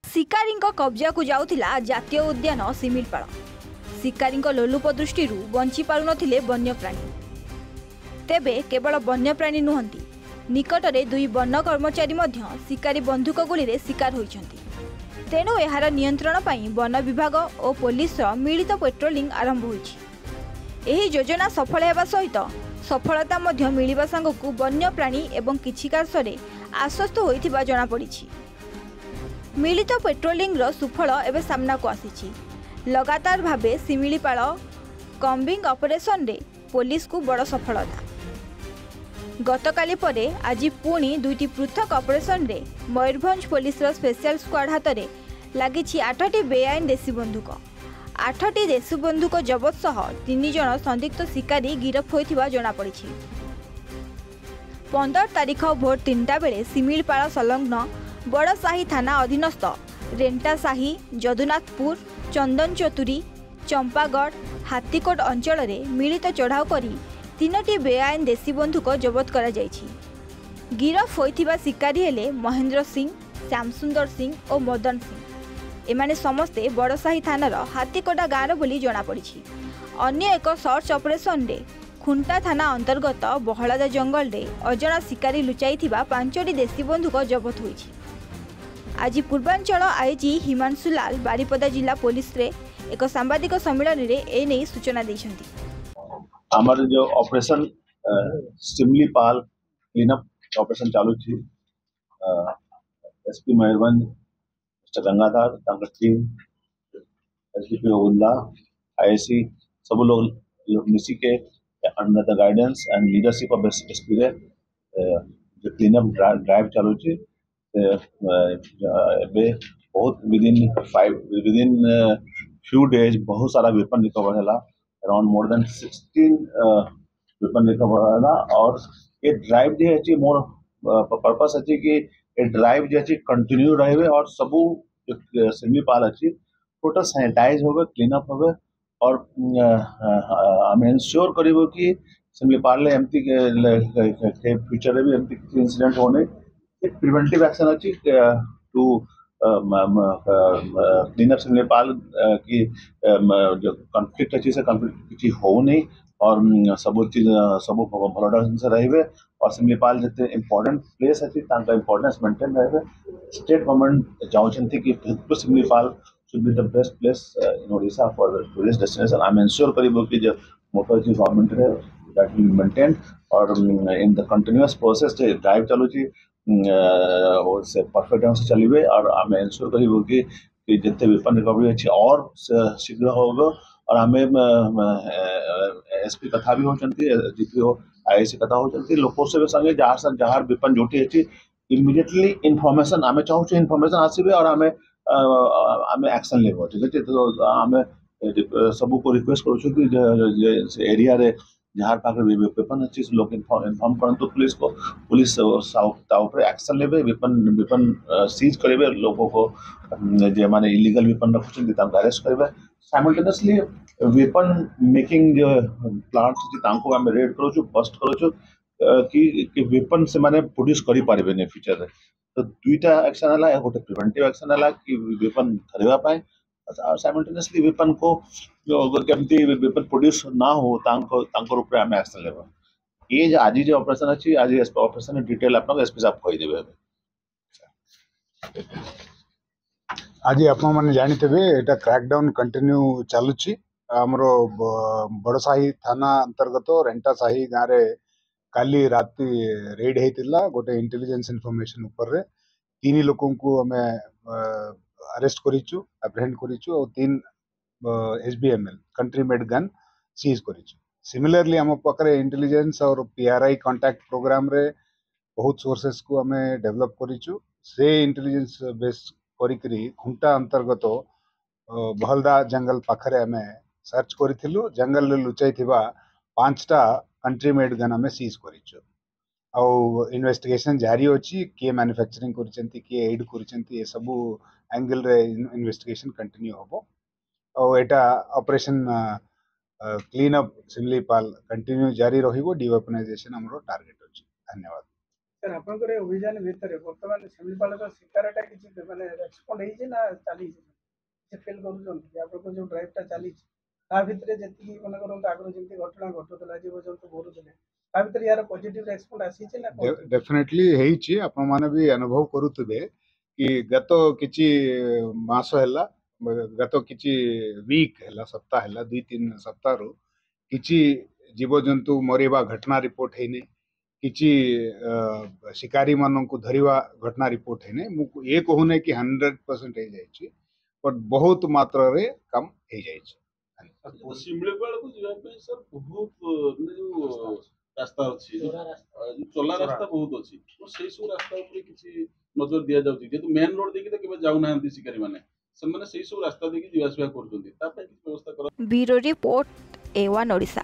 शिकारी कब्जा को जाउथिला जातीय उद्यान शिमिलपाल। शिकारी लोलुप दृष्टि बंची पारु नथिले वन्यप्राणी। तेबे केवल वन्यप्राणी नुहंती, निकटरे दुई वन कर्मचारी मध्य शिकारी बंधुक गुली शिकार होइछंती। तेणु एहार नियंत्रण पाई वन विभाग और पुलिस मिलित पेट्रोलिंग आरंभ होइछि। एही योजना सफल हेबा सहित सफलता मध्य मिलिबा संगकु वन्यप्राणी एवं किछि कार्सरे आश्वस्त होइथिबा जणा पड़िछि। मिलित पेट्रोलिंग रो सुफल एवं सामना को आसीछि। लगातार भावे शिमिलीपाल कम्बिंग ऑपरेशन रे पुलिस को बड़ सफलता। गतकाली परे आज पुणी दुईटी पृथक ऑपरेशन रे मयूरभंज पुलिस रो स्पेशल स्क्वाड हाथ में लगी 8टी बेआईन देशी बंदूक। 8टी देशी बंदूक जबत सह 3 जन संदिग्ध शिकारी गिरफ होइथिबा जणा पड़िछि। 15 तारिख भोर 3टा बेले शिमिलीपाल संलग्न बड़साही थाना अधीनस्थ रेंटासाही, जदुनाथपुर, चंदन चतुरी, चंपागढ़, हाथीकोट अंचल रे मिलित चढ़ाऊ करी 3टी बेआईन देशी बंदूक जबत करा जायछि। गिरफ होइथिबा शिकारी हेले महेंद्र सिंह, श्यामसुंदर सिंह और मदन सिंह। एमाने समस्ते बड़साही थानार हाथीकोटा गाँव बोली जणा पड़िछि। अन्य एक सर्च ऑपरेशन रे खुंटा थाना अंतर्गत बहलादा जंगल रे अजଣା शिकारी लुचाइथिबा 5टी देशी बंदूक जबत होइछि। आज पूर्वांचल आईजी हिमांशु लाल बारिपदा जिला पुलिस रे एक सांबादिक सम्मेलन रे ए नै सूचना दैछंती। हमारे जो ऑपरेशन शिमिलीपाल क्लीनअप ऑपरेशन चालू थी, SP Mayurbhanj mister Gangadhar team, SP ओदिया, आईसी सब लोग मिसी के under the guidance and leadership of SP रे जो क्लीनअप ड्राइव चालू थी। बहुत विदिन फ्यू डेज बहुत सारा वेपन रिकवर है, around more than 16 weapon recover है। और ये ड्राइव जो है मोर पर्पस अच्छी कि ये ड्राइव जो है कंटिन्यू रहे और सबू जो शिमिलीपाल अच्छी टोटल सैनिटाइज हो, क्लीनअप हो और आम एनश्योर करिबो कि शिमिलीपाल एमती फ्यूचर में भी एमती इंसिडेंट होने प्रिवेंटिव एक्शन अच्छी टू क्लीन अप शिमिलीपाल की जो कॉन्फ्लिक्ट अच्छी से कॉन्फ्लिक्ट किसी हो नहीं और सब चीज सब भल ढंग से रहे और शिमिलीपाल जिते इम्पोर्टेंट प्लेस अच्छी इम्पोर्टेंस मेंटेन रहे। स्टेट गवर्नमेंट चाहते कि Similipal should be the best place in Odisha for the tourist destination. I am ensure करीबो कि जो मोटर की गवर्नमेंट है that will be maintained और in the continuous process जो ड्राइव चालू थी से परफेक्ट ढंग से चलिए और आम एनश्योर करीबो कि जितने वेपन रिकवरी अच्छी और शीघ्र होगा। और हमें एसपी कथा भी होती, जीपीओ आईसी कथा होती, लोक से संगे जहाँ वेपन जोटी अच्छी इमिडिएटली इनफॉर्मेशन आम चाहूँ इनफॉर्मेशन आसबे और आम एक्शन लेब। ठीक है, तो आम सबू को रिक्वेस्ट करूँ एरिया रे जहाँ पाखे वेपन अच्छी लोग इनफॉर्म करते पुलिस को, पुलिस एक्शन लेबे, वेपन सीज करेंगे, लोगों को जो माने इलीगल वेपन रखुच्च अरेस्ट करेंगे। साइमल्टेनियसली वेपन मेकिंग जो प्लांट्स आम रेड करूँ, बस्ट करूँ कि वेपन से माने प्रोड्यूस करि पारिबेनी फ्यूचर रे। तो दुईटा एक्शन है, गोटे प्रिवेंटिव एक्शन है कि वेपन धरवा पाए और साइमल्टेनियसली वेपन को केमती वेपन प्रोड्यूस ना हो ऊपर आम एक्शन लेबा। ये आज जो ऑपरेशन अच्छी आज ऑपरेशन डिटेल आपन एसपी साहब कहि देबे। आज आप मैंने जानते एटा क्रैकडाउन कंटिन्यू चलुची। हमरो बड़साही थाना अंतर्गत रेंटासाही गाँव रे काली राति रेड होता गोटे इंटेलिजेंस इनफॉरमेशन ऊपर रे 3 लोगों को हमें अरेस्ट करिचु, एप्रिहेंड करिचु और 3 SBML country made gun seize करिचु। सिमिलरली हम पाखरे इंटेलिजेंस और पीआरआई कांटेक्ट प्रोग्राम रे बहुत सोर्सेस को हमें डेवलप करिचु। से इंटेलिजेंस बेस करी खुंटा अंतर्गत बहलदा जंगल पाखरे हमें सर्च करिथिलु। जंगल रे लुचाई थिबा 5टा कंट्री मेड गन हमें सीज करिचु। आउ इन्वेस्टिगेशन जारी अछि, किए मैन्युफैक्चरिंग करिसेंती, किए एड करिसेंती, ए सबु एंगल रे इन्वेस्टिगेशन कंटिन्यू होबो। और एटा operation clean up Similipal continue जारी रहिबो। डिवेपनाइजेशन हमरो टार्गेट अछि। धन्यवाद। सर आपनकर अभियान भितर वर्तमान शिमिलपाल शिकारटा किसी माने रेस्पॉन्ड होई ना चली से फील करूछन कि आपन जो ड्राइवटा चली ता भितर जति मन करन आगर जेंति घटना घटुतला जीव जंतु भरुतले ता भितर यार पॉजिटिव रेस्पॉन्ड आसी ना डेफिनेटली हेइछि आपण माने भी अनुभव करूतबे कि गत किछि मास हैला गत किछि वीक हैला सप्ताह हैला 2-3 सप्ताह रो किछि जीवजंतु मरिबा घटना रिपोर्ट हैने किछि शिकारी मानन को धरिवा घटना रिपोर्ट हैने मु ये कहूने कि 100% हे जाइछि बट बहुत मात्रा रे कम हे जाइछि शिमिलीपाल को जीवा पे सर बहुत जो रास्ता अछि चला रास्ता बहुत अछि तो सेई सब रास्ता ऊपर किछि नजर दिया जाउछि जेतु मेन रोड देखि त केबे जाउ नाहंती शिकारी माने से माने सेई सब रास्ता देखि जीवासवा करजोंती ता पे किछि व्यवस्था कर ब्यूरो रिपोर्ट A1 ओडिशा।